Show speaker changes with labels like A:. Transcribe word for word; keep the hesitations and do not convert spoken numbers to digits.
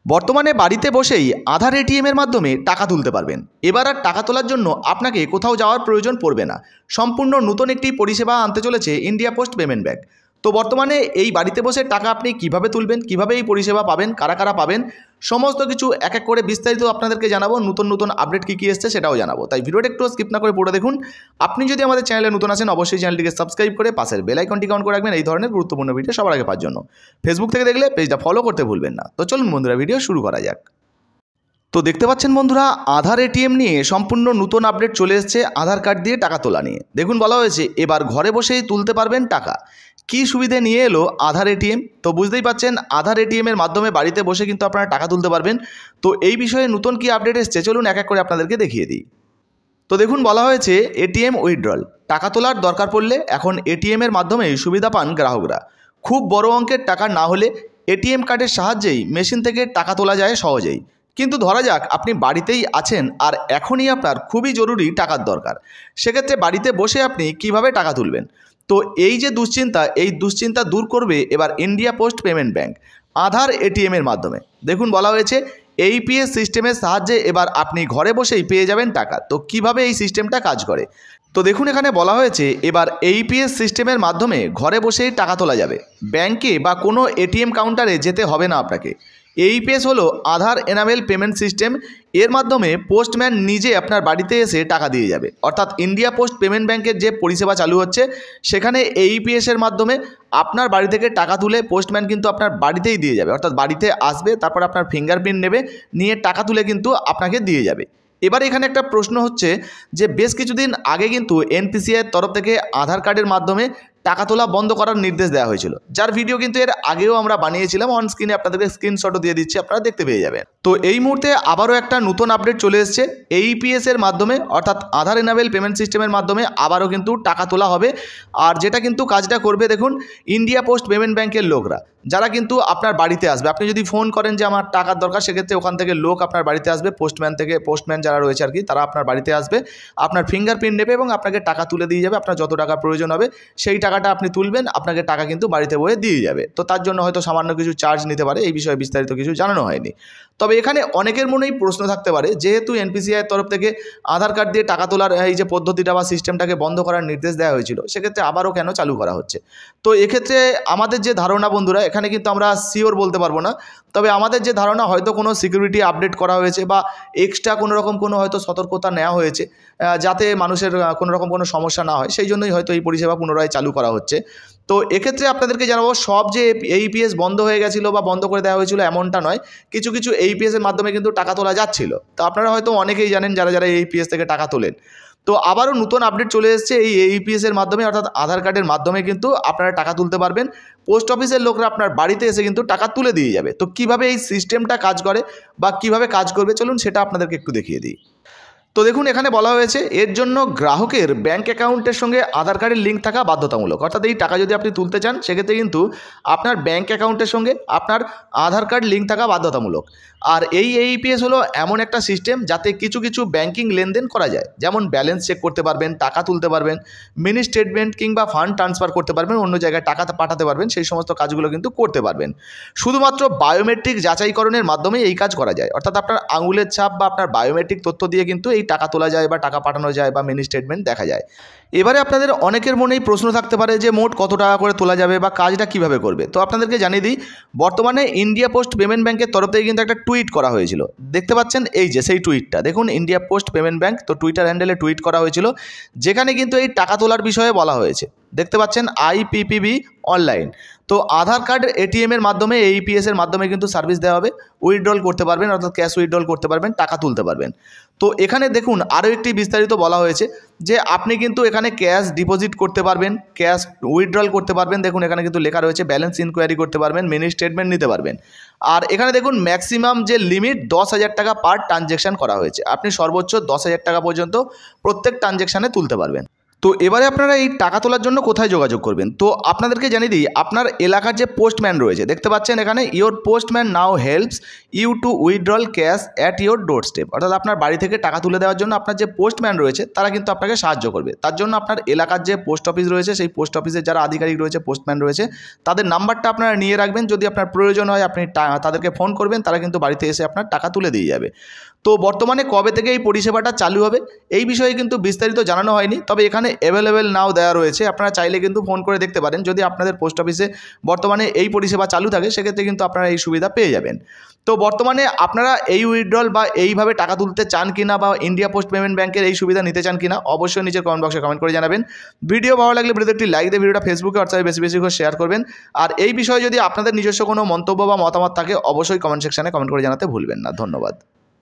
A: বর্তমানে বাড়িতে বসেই আধার এটিএমের মাধ্যমে টাকা তুলতে পারবেন। এবার আর টাকা তোলার জন্য আপনাকে কোথাও যাওয়ার প্রয়োজন পড়বে না। সম্পূর্ণ নতুন একটি পরিষেবা আনতে চলেছে ইন্ডিয়া পোস্ট পেমেন্ট ব্যাংক। তো বর্তমানে এই বাড়িতে বসে টাকা আপনি কিভাবে তুলবেন, কিভাবে এই পরিষেবা পাবেন, কারা কারা পাবেন, সমস্ত কিছু এক এক করে বিস্তারিত আপনাদেরকে জানাবো। নতুন নতুন আপডেট কী কী এসছে সেটাও জানাবো, তাই ভিডিওটা একটু স্কিপ না করে পুরো দেখুন। আপনি যদি আমাদের চ্যানেলে নতুন আছেন অবশ্যই চ্যানেলটিকে সাবস্ক্রাইব করে পাশের বেল আইকনটিকে অন করে রাখবেন এই ধরনের গুরুত্বপূর্ণ ভিডিও সবার আগে পাওয়ার জন্য। ফেসবুক থেকে দেখলে পেজটা ফলো করতে ভুলবেন না। তো চলুন বন্ধুরা, ভিডিও শুরু করা যাক। তো দেখতে পাচ্ছেন বন্ধুরা, আধার এটিএম নিয়ে সম্পূর্ণ নতুন আপডেট চলে এসেছে। আধার কার্ড দিয়ে টাকা তোলা নিয়ে দেখুন বলা হয়েছে এবার ঘরে বসেই তুলতে পারবেন টাকা। কি সুবিধে নিয়ে এলো আধার এটিএম? তো বুঝতেই পাচ্ছেন, আধার এটিএমের মাধ্যমে বাড়িতে বসে কিন্তু আপনারা টাকা তুলতে পারবেন। তো এই বিষয়ে নতুন কি আপডেট এসছে চলুন এক এক করে আপনাদেরকে দেখিয়ে দিই। তো দেখুন বলা হয়েছে এটিএম উইথড্রল, টাকা তোলার দরকার পড়লে এখন এটিএমের মাধ্যমেই সুবিধা পান গ্রাহকরা। খুব বড় অঙ্কের টাকা না হলে এটিএম কার্ডের সাহায্যেই মেশিন থেকে টাকা তোলা যায় সহজেই। কিন্তু ধরা যাক আপনি বাড়িতেই আছেন আর এখনই আপনার খুবই জরুরি টাকার দরকার, সেক্ষেত্রে বাড়িতে বসে আপনি কিভাবে টাকা তুলবেন? তো এই যে দুশ্চিন্তা, এই দুশ্চিন্তা দূর করবে এবার India post payment bank Aadhaar এটিএমের মাধ্যমে। দেখুন বলা হয়েছে এইপিএস সিস্টেমের সাহায্যে এবার আপনি ঘরে বসেই পেয়ে যাবেন টাকা। তো কিভাবে এই সিস্টেমটা কাজ করে? তো দেখুন এখানে বলা হয়েছে এবার এইপিএস সিস্টেমের মাধ্যমে ঘরে বসেই টাকা তোলা যাবে। ব্যাংকে বা কোনো এটিএম কাউন্টারে যেতে হবে না আপনাকে। এইপিএস হলো আধার এনাবেল পেমেন্ট সিস্টেম। এর মাধ্যমে পোস্টম্যান নিজে আপনার বাড়িতে এসে টাকা দিয়ে যাবে। অর্থাৎ ইন্ডিয়া পোস্ট পেমেন্ট ব্যাংকের যে পরিষেবা চালু হচ্ছে সেখানে এইপিএসের মাধ্যমে আপনার বাড়ি থেকে টাকা তুলে পোস্টম্যান কিন্তু আপনার বাড়িতেই দিয়ে যাবে। অর্থাৎ বাড়িতে আসবে, তারপর আপনার ফিঙ্গারপ্রিন্ট নেবে, নিয়ে টাকা তুলে কিন্তু আপনাকে দিয়ে যাবে। এবার এখানে একটা প্রশ্ন হচ্ছে যে বেশ কিছুদিন আগে কিন্তু এনপিসিআইয়ের তরফ থেকে আধার কার্ডের মাধ্যমে টাকা তোলা বন্ধ করার নির্দেশ দেওয়া হয়েছিল, যার ভিডিও কিন্তু এর আগেও আমরা বানিয়েছিলাম। অন স্ক্রিনে আপনাদেরকে স্ক্রিনশটও দিয়ে দিচ্ছি, আপনারা দেখতে পেয়ে যাবেন। তো এই মুহূর্তে আবারও একটা নতুন আপডেট চলে এসেছে। এইপিএস এর মাধ্যমে অর্থাৎ আধার এনাবেল পেমেন্ট সিস্টেমের মাধ্যমে আবারও কিন্তু টাকা তোলা হবে। আর যেটা কিন্তু কাজটা করবে দেখুন ইন্ডিয়া পোস্ট পেমেন্ট ব্যাংকের লোকরা, যারা কিন্তু আপনার বাড়িতে আসবে। আপনি যদি ফোন করেন যে আমার টাকার দরকার, সেক্ষেত্রে ওখান থেকে লোক আপনার বাড়িতে আসবে। পোস্টম্যান থেকে পোস্টম্যান যারা রয়েছে আর কি, তারা আপনার বাড়িতে আসবে, আপনার ফিঙ্গারপ্রিন্ট নেবে এবং আপনাকে টাকা তুলে দিয়ে যাবে। আপনার যত টাকা প্রয়োজন হবে সেই টাকাটা আপনি তুলবেন, আপনাকে টাকা কিন্তু বাড়িতে বয়ে দিয়ে যাবে। তো তার জন্য হয়তো সামান্য কিছু চার্জ নিতে পারে, এই বিষয়ে বিস্তারিত কিছু জানানো হয়নি। তবে এখানে অনেকের মনেই প্রশ্ন থাকতে পারে, যেহেতু এনপিসিআইয়ের তরফ থেকে আধার কার্ড দিয়ে টাকা তোলার এই যে পদ্ধতিটা বা সিস্টেমটাকে বন্ধ করার নির্দেশ দেওয়া হয়েছিল, সেক্ষেত্রে আবারও কেন চালু করা হচ্ছে? তো এক্ষেত্রে আমাদের যে ধারণা বন্ধুরা, এখানে কিন্তু আমরা শিওর বলতে পারবো না, তবে আমাদের যে ধারণা হয়তো কোনো সিকিউরিটি আপডেট করা হয়েছে বা এক্সট্রা কোনো রকম কোনো হয়তো সতর্কতা নেওয়া হয়েছে, যাতে মানুষের কোনো রকম কোনো সমস্যা না হয়, সেই জন্যই হয়তো এই পরিষেবা পুনরায় চালু করা হচ্ছে। তো এক্ষেত্রে আপনাদেরকে জানাবো, সব যে এইপিএস বন্ধ হয়ে গেছিলো বা বন্ধ করে দেওয়া হয়েছিল এমনটা নয়, কিছু কিছু এইপিএসের মাধ্যমে কিন্তু টাকা তোলা যাচ্ছিল। তো আপনারা হয়তো অনেকেই জানেন যারা যারা এইপিএস থেকে টাকা তোলেন। তো আবারও নতুন আপডেট চলে এসেছে এই এইপিএসের মাধ্যমে, অর্থাৎ আধার কার্ডের মাধ্যমে কিন্তু আপনারা টাকা তুলতে পারবেন। পোস্ট অফিসের লোকরা আপনার বাড়িতে এসে কিন্তু টাকা তুলে দিয়ে যাবে। তো কিভাবে এই সিস্টেমটা কাজ করে বা কিভাবে কাজ করবে চলুন সেটা আপনাদেরকে একটু দেখিয়ে দিই। তো দেখুন এখানে বলা হয়েছে এর জন্য গ্রাহকের ব্যাঙ্ক অ্যাকাউন্টের সঙ্গে আধার কার্ডের লিঙ্ক থাকা বাধ্যতামূলক। অর্থাৎ এই টাকা যদি আপনি তুলতে চান সেক্ষেত্রে কিন্তু আপনার ব্যাঙ্ক অ্যাকাউন্টের সঙ্গে আপনার আধার কার্ড লিঙ্ক থাকা বাধ্যতামূলক। আর এই এইপিএস হলো এমন একটা সিস্টেম যাতে কিছু কিছু ব্যাঙ্কিং লেনদেন করা যায়, যেমন ব্যালেন্স চেক করতে পারবেন, টাকা তুলতে পারবেন, মিনি স্টেটমেন্ট কিংবা ফান্ড ট্রান্সফার করতে পারবেন, অন্য জায়গায় টাকা পাঠাতে পারবেন, সেই সমস্ত কাজগুলো কিন্তু করতে পারবেন। শুধুমাত্র বায়োমেট্রিক যাচাইকরণের মাধ্যমেই এই কাজ করা যায়। অর্থাৎ আপনার আঙুলের ছাপ বা আপনার বায়োমেট্রিক তথ্য দিয়ে কিন্তু এই টাকা তোলা যায় বা টাকা পাঠানো যায় বা মিনি স্টেটমেন্ট দেখা যায়। এবারে আপনাদের অনেকের মনেই প্রশ্ন থাকতে পারে যে মোট কত টাকা করে তোলা যাবে বা কাজটা কিভাবে করবে। তো আপনাদেরকে জানিয়ে দিই, বর্তমানে ইন্ডিয়া পোস্ট পেমেন্ট ব্যাংকের তরফ থেকে কিন্তু একটা টুইট করা হয়েছিল। দেখতে পাচ্ছেন এই যে সেই টুইটটা, দেখুন ইন্ডিয়া পোস্ট পেমেন্ট ব্যাংক, তো টুইটার হ্যান্ডেলে টুইট করা হয়েছিল, যেখানে কিন্তু এই টাকা তোলার বিষয়ে বলা হয়েছে। দেখতে পাচ্ছেন আইপিপিবি অনলাইন। তো আধার কার্ড এটিএমের মাধ্যমে এইপিএসের মাধ্যমে কিন্তু সার্ভিস দেওয়া হবে। উইথড্রল করতে পারবেন, অর্থাৎ ক্যাশ উইথড্রল করতে পারবেন, টাকা তুলতে পারবেন। তো এখানে দেখুন আরও একটি বিস্তারিত বলা হয়েছে যে আপনি কিন্তু এখানে ক্যাশ ডিপোজিট করতে পারবেন, ক্যাশ উইথড্রল করতে পারবেন। দেখুন এখানে কিন্তু লেখা রয়েছে ব্যালেন্স ইনকোয়ারি করতে পারবেন, মিনি স্টেটমেন্ট নিতে পারবেন। আর এখানে দেখুন ম্যাক্সিমাম যে লিমিট দশ হাজার টাকা পার ট্রানজ্যাকশান করা হয়েছে। আপনি সর্বোচ্চ দশ হাজার টাকা পর্যন্ত প্রত্যেক ট্রানজ্যাকশানে তুলতে পারবেন। তো এবারে আপনারা এই টাকা তোলার জন্য কোথায় যোগাযোগ করবেন? তো আপনাদেরকে জানিয়ে দিই, আপনার এলাকার যে পোস্টম্যান রয়েছে, দেখতে পাচ্ছেন এখানে your postman now helps you to withdraw cash at your doorstep, অর্থাৎ আপনার বাড়ি থেকে টাকা তুলে দেওয়ার জন্য আপনার যে পোস্টম্যান রয়েছে তারা কিন্তু আপনাকে সাহায্য করবে। তার জন্য আপনার এলাকার যে পোস্ট অফিস রয়েছে সেই পোস্ট অফিসের যারা আধিকারিক রয়েছে, পোস্টম্যান রয়েছে, তাদের নাম্বারটা আপনারা নিয়ে রাখবেন। যদি আপনার প্রয়োজন হয় আপনি তাদেরকে ফোন করবেন, তারা কিন্তু বাড়িতে এসে আপনার টাকা তুলে দিয়ে যাবে। তো বর্তমানে কবে থেকে এই পরিষেবাটা চালু হবে এই বিষয়ে কিন্তু বিস্তারিত জানানো হয়নি, তবে এখানে অ্যাভেলেবেল নাও দেওয়া রয়েছে। আপনারা চাইলে কিন্তু ফোন করে দেখতে পারেন, যদি আপনাদের পোস্ট অফিসে বর্তমানে এই পরিষেবা চালু থাকে সেক্ষেত্রে কিন্তু আপনারা এই সুবিধা পেয়ে যাবেন। তো বর্তমানে আপনারা এই উইথড্রল বা এইভাবে টাকা তুলতে চান কিনা বা ইন্ডিয়া পোস্ট পেমেন্ট ব্যাংকের এই সুবিধা নিতে চান কিনা অবশ্যই নিচের কমেন্ট বক্সে কমেন্ট করে জানাবেন। ভিডিও ভালো লাগলে ভিডিওতে একটি লাইক দিয়ে ভিডিওটা ফেসবুকে হোয়াটসঅ্যাপে বেশি বেশি করে শেয়ার করবেন। আর এই বিষয়ে যদি আপনাদের নিজস্ব কোনো মন্তব্য বা মতামত থাকে অবশ্যই কমেন্ট সেকশনে কমেন্ট করে জানাতে ভুলবেন না। ধন্যবাদ।